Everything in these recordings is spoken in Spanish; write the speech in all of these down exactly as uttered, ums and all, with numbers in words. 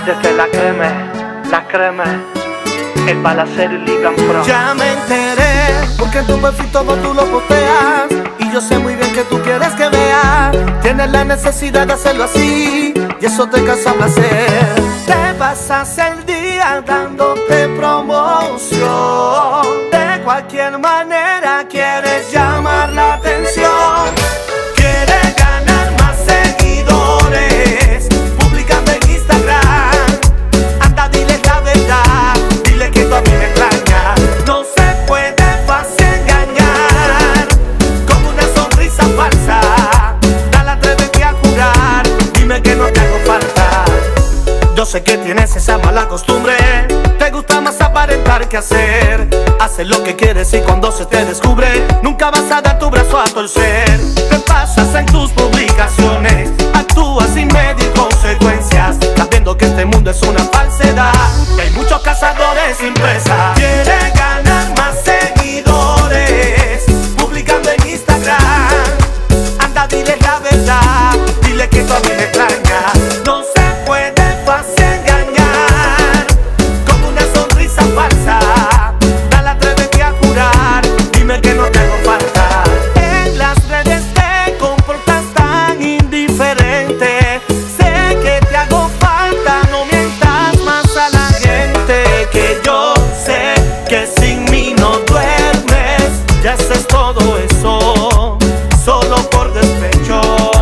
Desde la crema, la crema, el balacero y Ligan Pro. Ya me enteré, porque en tu perfil todo tú lo posteas, y yo sé muy bien que tú quieres que vea. Tienes la necesidad de hacerlo así, y eso te causa placer. Te pasas el día dándote promoción, de cualquier manera quieres llamar la atención. Quieres ganar más seguidores, publicando en Instagram. Anda, dile la verdad, dile que tú a mí me extrañas. No se puede fácil engañar con una sonrisa falsa. Dale, atrévete a jurar, dime que no te hago falta. Yo sé que tienes esa mala costumbre, te gusta más aparentar que hacer. Haces lo que quieres y cuando se te descubre, nunca vas a dar tu brazo a torcer. Te pasas en tus publicaciones, actúas sin medir consecuencias, sabiendo que este mundo es una falsedad y hay muchos cazadores sin presa. Quieres ganar más seguidores, publicando en Instagram. Anda, dile la verdad, dile que tú a mí me extrañas. No se puede fácil engañar con una sonrisa falsa. Dale, atrévete a jurar, dime que no te hago falta. En las redes te comportas tan indiferente, sé que te hago falta, no mientas más a la gente. Que yo sé que sin mí no duermes, ya haces todo eso solo por despecho.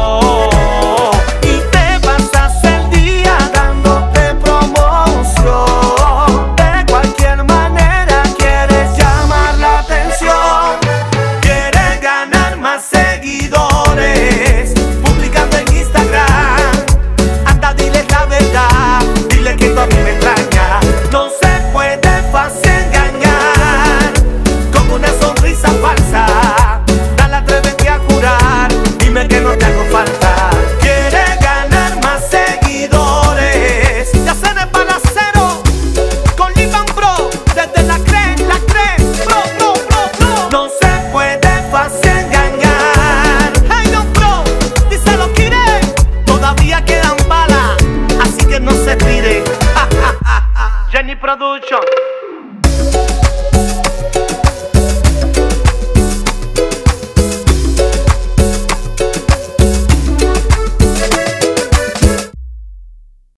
Y te pasas el día dándote promoción, de cualquier manera quieres llamar la atención. Quieres ganar más seguidores, publicando en Instagram. Anda, dile la verdad, dile que tú a mí me extrañas. No se puede fácil engañar con una sonrisa falsa. Dale, atrévete a jurar, dime que no te hago falta. Quieres ganar más seguidores, ya se de balacero con Ligan Pro, desde la cre, la cre, pro, pro, pro, pro. No se puede fácil engañar. Hey, no, pro, díselo, Kire, todavía quedan balas, así que no se tire. Jenny Production.